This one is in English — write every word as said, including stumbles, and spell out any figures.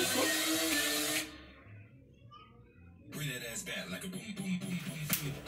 Bring that ass back like a boom, boom, boom, boom, boom.